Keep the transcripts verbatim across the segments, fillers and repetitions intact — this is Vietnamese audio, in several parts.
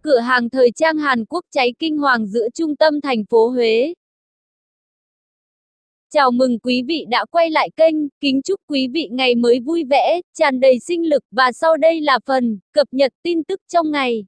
Cửa hàng thời trang Hàn Quốc cháy kinh hoàng giữa trung tâm thành phố Huế. Chào mừng quý vị đã quay lại kênh, kính chúc quý vị ngày mới vui vẻ, tràn đầy sinh lực và sau đây là phần cập nhật tin tức trong ngày.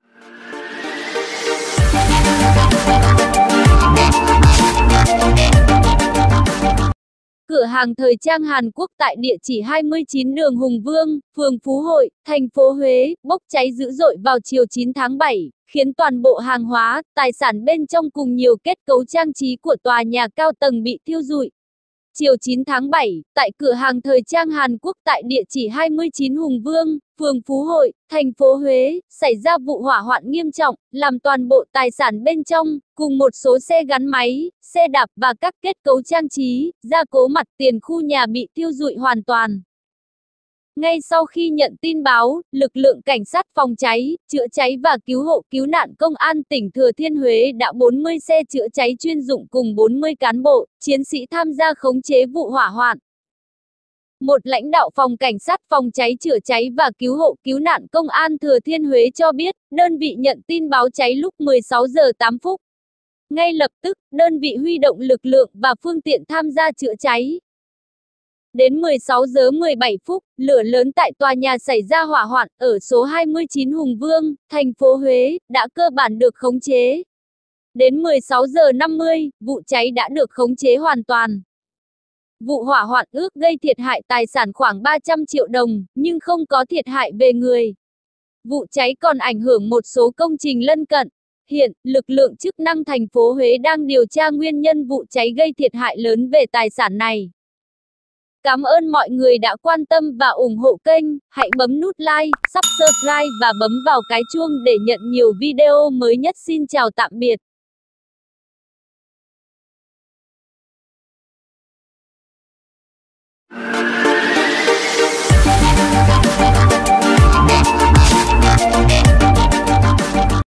Cửa hàng thời trang Hàn Quốc tại địa chỉ hai mươi chín đường Hùng Vương, phường Phú Hội, thành phố Huế, bốc cháy dữ dội vào chiều chín tháng bảy, khiến toàn bộ hàng hóa, tài sản bên trong cùng nhiều kết cấu trang trí của tòa nhà cao tầng bị thiêu rụi. Chiều chín tháng bảy, tại cửa hàng thời trang Hàn Quốc tại địa chỉ hai mươi chín Hùng Vương, phường Phú Hội, thành phố Huế, xảy ra vụ hỏa hoạn nghiêm trọng, làm toàn bộ tài sản bên trong, cùng một số xe gắn máy, xe đạp và các kết cấu trang trí, gia cố mặt tiền khu nhà bị thiêu rụi hoàn toàn. Ngay sau khi nhận tin báo, lực lượng cảnh sát phòng cháy, chữa cháy và cứu hộ cứu nạn công an tỉnh Thừa Thiên Huế đã bốn mươi xe chữa cháy chuyên dụng cùng bốn mươi cán bộ, chiến sĩ tham gia khống chế vụ hỏa hoạn. Một lãnh đạo phòng cảnh sát phòng cháy chữa cháy và cứu hộ cứu nạn công an Thừa Thiên Huế cho biết, đơn vị nhận tin báo cháy lúc mười sáu giờ tám phút. Ngay lập tức, đơn vị huy động lực lượng và phương tiện tham gia chữa cháy. Đến mười sáu giờ mười bảy phút, lửa lớn tại tòa nhà xảy ra hỏa hoạn ở số hai mươi chín Hùng Vương, thành phố Huế, đã cơ bản được khống chế. Đến mười sáu giờ năm mươi, vụ cháy đã được khống chế hoàn toàn. Vụ hỏa hoạn ước gây thiệt hại tài sản khoảng ba trăm triệu đồng, nhưng không có thiệt hại về người. Vụ cháy còn ảnh hưởng một số công trình lân cận. Hiện, lực lượng chức năng thành phố Huế đang điều tra nguyên nhân vụ cháy gây thiệt hại lớn về tài sản này. Cảm ơn mọi người đã quan tâm và ủng hộ kênh, hãy bấm nút like, subscribe và bấm vào cái chuông để nhận nhiều video mới nhất. Xin chào tạm biệt.